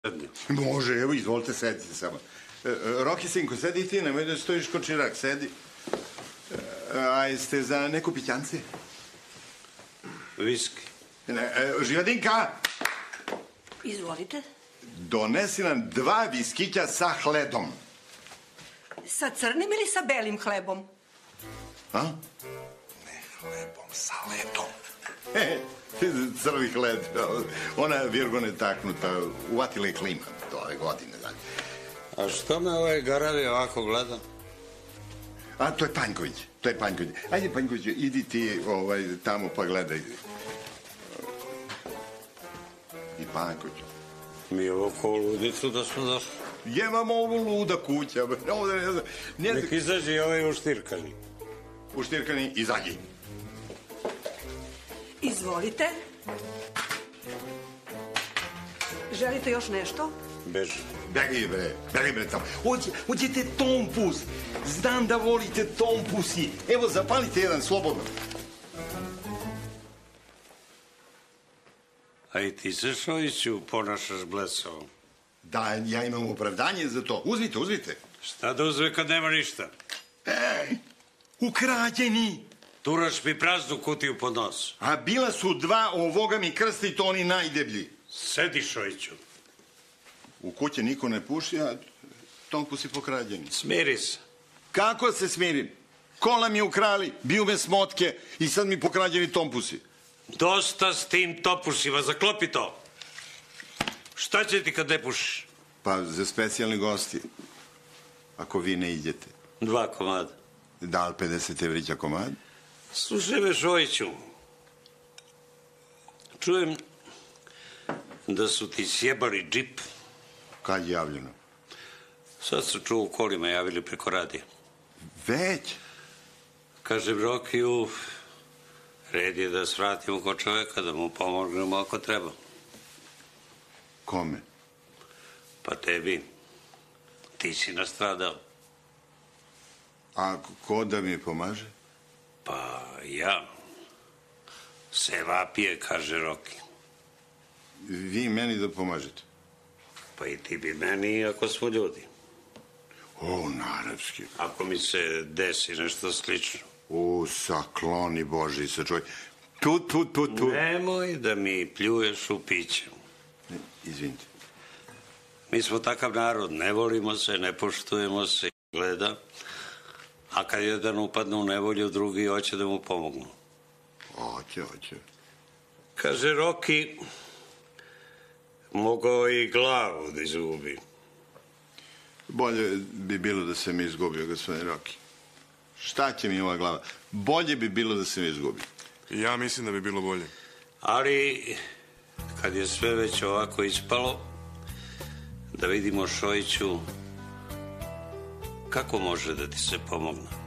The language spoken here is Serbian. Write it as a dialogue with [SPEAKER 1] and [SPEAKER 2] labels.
[SPEAKER 1] Može, evo, izvolite, sedite samo. Roki, sinko, sedi ti, nemoj da stojiš ko čirak, sedi. A jeste za neku pićance?
[SPEAKER 2] Viski.
[SPEAKER 1] Živadinka!
[SPEAKER 3] Izvolite.
[SPEAKER 1] Donesi nam 2 viskića sa hledom.
[SPEAKER 3] Sa crnim ili sa belim hlebom?
[SPEAKER 1] A? Ne hlebom, sa ledom. Crvi hled. Ona je virgone taknuta, uvatila je klima do ove godine.
[SPEAKER 2] A što me ovaj Garavi ovako gleda?
[SPEAKER 1] A, to je Panjković. Ajde, Panjković, idi ti tamo pa gledaj. I Panjković.
[SPEAKER 2] Mi je ovo ko ludicu da smo došli.
[SPEAKER 1] Jemamo ovu luda kuća.
[SPEAKER 2] Nek izađe i ovaj uštirkani.
[SPEAKER 1] Uštirkani, izađi.
[SPEAKER 3] Izvolite. Želite još nešto?
[SPEAKER 2] Beži.
[SPEAKER 1] Beži bre tamo. Hoćete tompus. Znam da volite tompusi. Evo, zapalite jedan slobodno.
[SPEAKER 2] A i ti se, Šojiću, ponašaš blesovo.
[SPEAKER 1] Da, ja imam opravdanje za to. Uzmite.
[SPEAKER 2] Šta da uzme kad nema ništa?
[SPEAKER 1] Ukrađeni.
[SPEAKER 2] Turaš mi praznu kutiju pod nos.
[SPEAKER 1] A bila su 2 ovoga mi krsti, to oni najdeblji.
[SPEAKER 2] Sedi, Šojiću.
[SPEAKER 1] U kući niko ne puši, a tompusi pokrađeni.
[SPEAKER 2] Smiri se.
[SPEAKER 1] Kako se smirim? Kola mi ukrali, biju me smotke i sad mi pokrađeni tompusi.
[SPEAKER 2] Dosta s tim topusima, zaklopi to. Šta će ti kad ne pušiš?
[SPEAKER 1] Pa za specijalni gosti, ako vi ne idete.
[SPEAKER 2] 2 komada.
[SPEAKER 1] Da li 50 evrića komad?
[SPEAKER 2] Slušaj me, Šojiću. Čujem da su ti sjebali džip.
[SPEAKER 1] Kad je javljeno?
[SPEAKER 2] Sad su čuo u kolima javili preko radija.
[SPEAKER 1] Već?
[SPEAKER 2] Kažem Rokiju, red je da svratimo kod čoveka, da mu pomognemo ako treba.
[SPEAKER 1] Kome?
[SPEAKER 2] Pa tebi. Ti si nastradao.
[SPEAKER 1] A ko da mi pomaže?
[SPEAKER 2] Pa ja. Sevapije, kaže Roki.
[SPEAKER 1] Vi meni da pomažete?
[SPEAKER 2] Pa i ti bi meni ako smo ljudi.
[SPEAKER 1] O, naravski.
[SPEAKER 2] Ako mi se desi nešto slično.
[SPEAKER 1] O, sakloni Boži se čovjek. Tu.
[SPEAKER 2] Nemoj da mi pljuješ u piće.
[SPEAKER 1] Izvinite.
[SPEAKER 2] Mi smo takav narod, ne volimo se, ne poštujemo se, gleda. A kad jedan upadne u nevolju, drugi hoće da mu pomognu.
[SPEAKER 1] Hoće.
[SPEAKER 2] Kaže Roki, mogao i glavu da izgubi.
[SPEAKER 1] Bolje bi bilo da se mi izgubio, gospodine Roki. Šta će mi ova glava? Bolje bi bilo da se mi izgubi.
[SPEAKER 4] Ja mislim da bi bilo bolje.
[SPEAKER 2] Ali, kad je sve već ovako ispalo, da vidimo, Šojiću, kako može da ti se pomogne.